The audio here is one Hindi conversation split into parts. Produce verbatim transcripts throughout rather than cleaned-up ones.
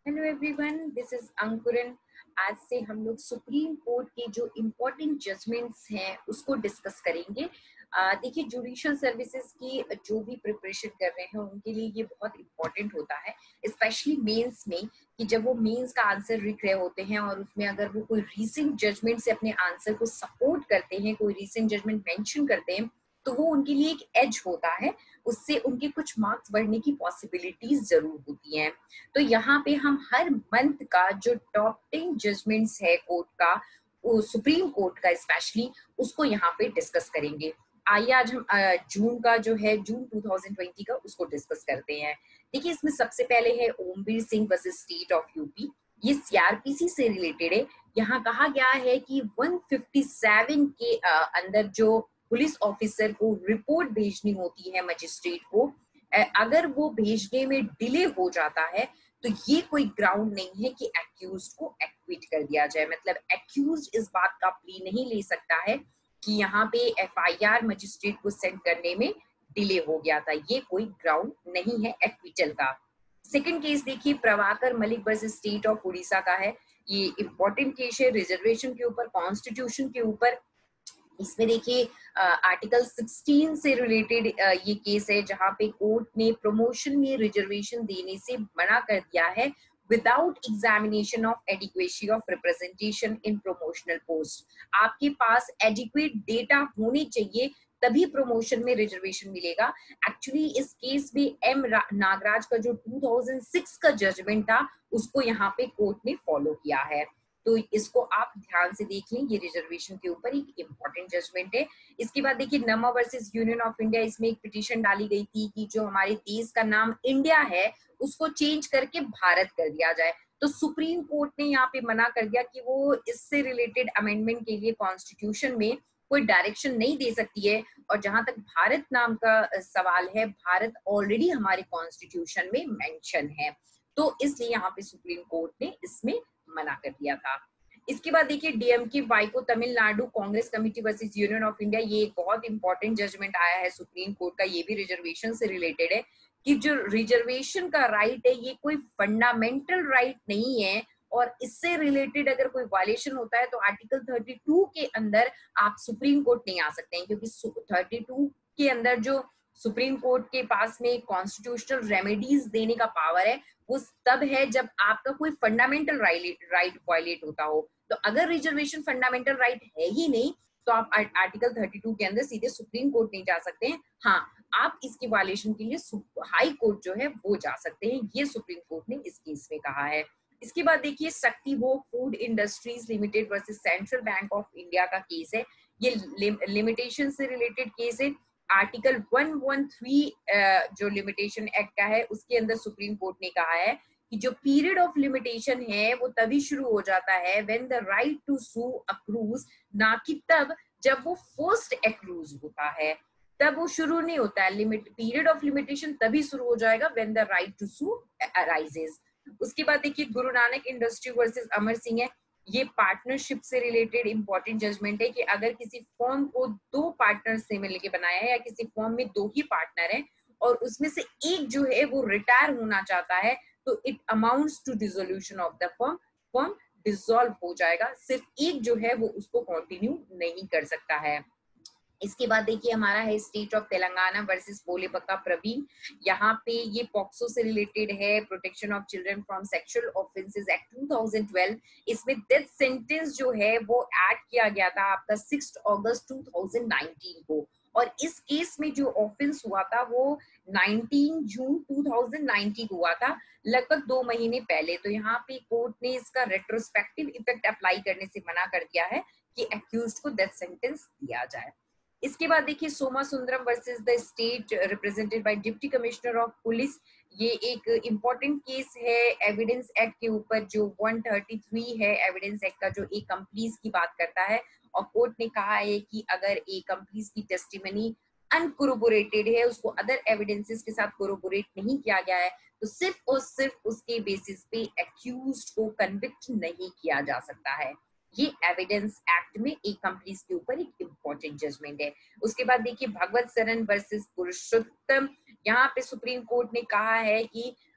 हेलो एवरीवन, दिस इज अंकुरन। आज से हम लोग सुप्रीम कोर्ट के जो इम्पोर्टेंट जजमेंट्स हैं उसको डिस्कस करेंगे। अ, देखिए, जुडिशियल सर्विसेज की जो भी प्रिपरेशन कर रहे हैं उनके लिए ये बहुत इम्पोर्टेंट होता है, स्पेशली मेंस में, कि जब वो मेंस का आंसर लिख रहे होते हैं और उसमें अगर वो कोई रीसेंट जजमेंट से अपने आंसर को सपोर्ट करते हैं, कोई रीसेंट जजमेंट मेंशन करते हैं, तो वो उनके लिए एक एज होता है। उससे उनके कुछ मार्क्स बढ़ने की पॉसिबिलिटीज जरूर होती हैं। तो यहाँ पे हम हर मंथ का जो टॉप टेन जजमेंट्स है कोर्ट का, वो सुप्रीम कोर्ट का स्पेशली, उसको यहाँ पे डिस्कस करेंगे। आइए आज हम अ, जून का जो है, जून टू थाउजेंड ट्वेंटी का, उसको डिस्कस करते हैं। देखिए, इसमें सबसे पहले है Omveer Singh versus state of UP. ये सीआरपीसी से रिलेटेड है। यहाँ कहा गया है कि एक सौ सत्तावन के अ, अंदर जो पुलिस ऑफिसर को रिपोर्ट भेजनी होती है मजिस्ट्रेट को, अ, अगर वो भेजने में डिले हो जाता है तो ये कोई ग्राउंड नहीं है कि एक्यूज को एक्विट कर दिया जाए। मतलब एक्यूज इस बात का प्ली नहीं ले सकता है कि यहाँ पे एफआईआर मजिस्ट्रेट को सेंड करने में डिले हो गया था। ये कोई ग्राउंड नहीं है एक्विटल का। सेकंड केस देखिए, Prabhakar Malik versus state of Orissa का है। ये इंपॉर्टेंट केस है रिजर्वेशन के ऊपर, कॉन्स्टिट्यूशन के ऊपर। इसमें देखिए, आर्टिकल सिक्सटीन से रिलेटेड ये केस है, जहां पे कोर्ट ने प्रमोशन में रिजर्वेशन देने से मना कर दिया है without examination of adequacy of representation in promotional post. आपके पास एडिक्वेट डेटा होने चाहिए, तभी प्रमोशन में रिजर्वेशन मिलेगा। एक्चुअली इस केस में एम नागराज का जो टू थाउजेंड सिक्स का जजमेंट था, उसको यहाँ पे कोर्ट ने फॉलो किया है। तो इसको आप ध्यान से देख लें, ये रिजर्वेशन के ऊपर एक इम्पोर्टेंट जजमेंट है। इसके बाद देखिए, नमा वर्सेस यूनियन ऑफ इंडिया। इसमें एक पिटीशन डाली गई थी कि जो हमारे देश का नाम इंडिया है उसको चेंज करके भारत कर दिया जाए। तो सुप्रीम कोर्ट ने यहाँ पे मना कर दिया कि वो इससे रिलेटेड अमेंडमेंट के लिए कॉन्स्टिट्यूशन में कोई डायरेक्शन नहीं दे सकती है। और जहां तक भारत नाम का सवाल है, भारत ऑलरेडी हमारे कॉन्स्टिट्यूशन में मेंशन है, तो इसलिए यहाँ पे सुप्रीम कोर्ट ने इसमें मना कर दिया था। इसके बाद देखिए, DMK Vaiko Tamil Nadu Congress committee versus union of India. ये एक बहुत इंपॉर्टेंट जजमेंट आया है सुप्रीम कोर्ट का। ये भी रिजर्वेशन से रिलेटेड है कि जो रिजर्वेशन का राइट है ये कोई फंडामेंटल राइट नहीं है, और इससे रिलेटेड अगर कोई वायलेशन होता है तो आर्टिकल थर्टी टू के अंदर आप सुप्रीम कोर्ट नहीं आ सकते हैं, क्योंकि थर्टी टू के अंदर जो सुप्रीम कोर्ट के पास में कॉन्स्टिट्यूशनल रेमेडीज देने का पावर है, वो तब है जब आपका कोई फंडामेंटल राइट वायलेट होता हो। तो अगर रिजर्वेशन फंडामेंटल राइट है ही नहीं, तो आप आर्टिकल थर्टी टू के अंदर सीधे सुप्रीम कोर्ट नहीं जा सकते हैं। हाँ, आप इसके वायलेशन के लिए हाई कोर्ट जो है वो जा सकते हैं। ये सुप्रीम कोर्ट ने इस केस में कहा है। इसके बाद देखिए, Shakti Bhog food industries limited versus central bank of India का केस है। ये लिमिटेशन से रिलेटेड केस है। आर्टिकल वन वन थ्री जो लिमिटेशन एक्ट का है, उसके अंदर सुप्रीम कोर्ट ने कहा है कि जो पीरियड ऑफ लिमिटेशन है वो तभी शुरू हो जाता है when the right to sue accrues, ना कि तब जब वो फर्स्ट एक्रूज होता है, तब वो शुरू नहीं होता है। लिमिट पीरियड ऑफ लिमिटेशन तभी शुरू हो जाएगा when the right to sue arises. उसके बाद देखिए, गुरु नानक इंडस्ट्री वर्सेस अमर सिंह है। ये पार्टनरशिप से रिलेटेड इंपॉर्टेंट जजमेंट है कि अगर किसी फर्म को दो पार्टनर से मिलकर बनाया है, या किसी फर्म में दो ही पार्टनर हैं और उसमें से एक जो है वो रिटायर होना चाहता है, तो it amounts to dissolution of the firm. Firm dissolve हो जाएगा, सिर्फ एक जो है वो उसको कंटिन्यू नहीं कर सकता है। इसके बाद देखिए, हमारा है state of Telangana versus Bolepakka Praveen. यहाँ पे ये पॉक्सो से रिलेटेड है, protection of children from sexual offences act two thousand twelve. इसमें डेथ सेंटेंस जो है वो ऐड किया गया था आपका six August two thousand nineteen को, और इस केस में जो ऑफेंस हुआ था वो nineteen June two thousand nineteen हुआ था, लगभग दो महीने पहले। तो यहाँ पे कोर्ट ने इसका रेट्रोस्पेक्टिव इफेक्ट अप्लाई करने से मना कर दिया है कि एक्यूज्ड को डेथ सेंटेंस दिया जाए। इसके बाद देखिए, Soma Sundaram versus the state represented by deputy commissioner of police. ये एक इम्पोर्टेंट केस है एविडेंस एक्ट के ऊपर, जो वन थर्टी थ्री है एविडेंस एक्ट का, जो एक कंप्लीस की बात करता है। और कोर्ट ने कहा है कि अगर एक कंप्लीस की टेस्टिमनी अनकोरोबोरेटेड है, उसको अदर एविडेंसेस के साथ कोरोबोरेट नहीं किया गया है, तो सिर्फ और सिर्फ उसके बेसिस पे एक्यूज्ड को कन्विक्ट नहीं किया जा सकता है। ये एविडेंस एक्ट में एक कंपनीज के ऊपर एक इम्पोर्टेंट जजमेंट है। उसके बाद देखिए, भगवत सरन वर्सेस पुरुषोत्तम। यहाँ पे सुप्रीम कोर्ट ने कहा है कि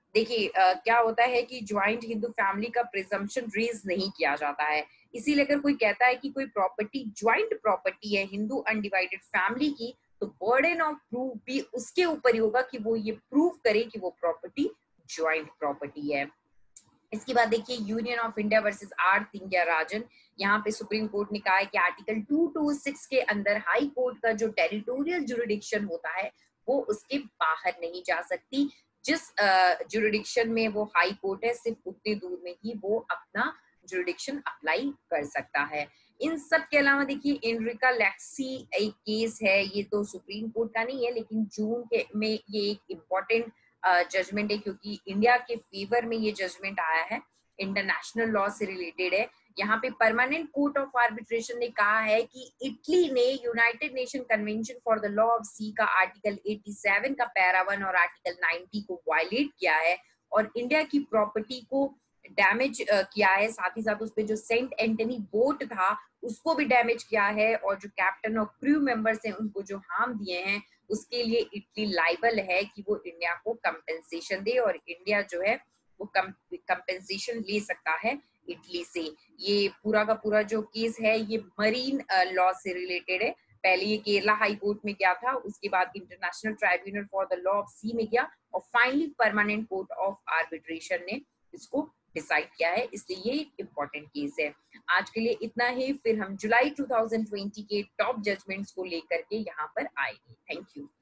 देखिए अ, क्या होता है कि ज्वाइंट हिंदू फैमिली का प्रिजम्पशन रेज नहीं किया जाता है। इसीलिए अगर कोई कहता है कि कोई प्रॉपर्टी ज्वाइंट प्रॉपर्टी है हिंदू अनडिवाइडेड फैमिली की, तो बर्डन ऑफ प्रूफ भी उसके ऊपर ही होगा कि वो ये प्रूव करे कि वो प्रॉपर्टी ज्वाइंट प्रॉपर्टी है। इसके बाद देखिए union of India versus R Thiagarajan. यहाँ पे सुप्रीम कोर्ट ने कहा है कि आर्टिकल टू टू सिक्स के अंदर हाई कोर्ट का जो टेरिटोरियल जुरिडिक्शन होता है वो उसके बाहर नहीं जा सकती। जिस जुरिडिक्शन में वो हाई कोर्ट है सिर्फ उतने दूर में ही वो अपना जुरिडिक्शन अप्लाई कर सकता है। इन सब के अलावा देखिए एनरिका लेक्सी एक केस है, ये तो सुप्रीम कोर्ट का नहीं है लेकिन जून के में ये एक इम्पोर्टेंट जजमेंट है क्योंकि इंडिया के फेवर में ये जजमेंट आया है, इंटरनेशनल लॉ से रिलेटेड है। यहाँ पे परमानेंट कोर्ट ऑफ आर्बिट्रेशन ने कहा है कि इटली ने united nation convention for the law of sea का आर्टिकल सत्तासी का पैरा वन और आर्टिकल नब्बे को वायलेट किया है और इंडिया की प्रॉपर्टी को डैमेज किया है। साथ ही साथ उसपे जो सेंट एंटनी बोट था उसको भी डैमेज किया है और जो कैप्टन और क्रू मेंबर्स हैं उनको जो हार्म दिए हैं उसके लिए इटली लाइबल है कि वो इंडिया को कंपेंसेशन दे और इंडिया जो है वो कंपेंसेशन ले सकता है इटली से। ये पूरा का पूरा जो केस है ये मरीन लॉ से रिलेटेड है। पहले ये केरला हाई कोर्ट में गया था, उसके बाद international tribunal for the law of sea में गया और finally permanent court of arbitration ने इसको डिसाइड किया है, इसलिए ये इम्पोर्टेंट केस है। आज के लिए इतना ही, फिर हम जुलाई टू थाउजेंड ट्वेंटी के टॉप जजमेंट्स को लेकर के यहाँ पर आएंगे। Thank you.